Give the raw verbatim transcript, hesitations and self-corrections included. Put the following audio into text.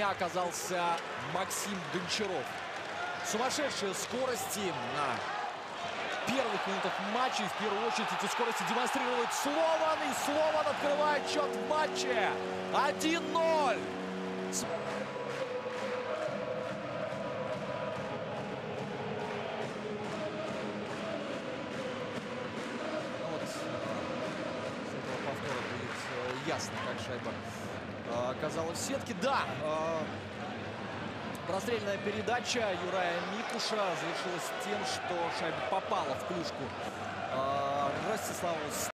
вовремя оказался Максим Гончаров. Сумасшедшие скорости на первых минутах матча. И в первую очередь эти скорости демонстрирует Слован. И Слован открывает счет в матче. один ноль. Вот с этого повтора будет ясно, как шайба оказалась в сетке. Да, прострельная передача Юрая Микуша завершилась тем, что шайба попала в клюшку Ростиславу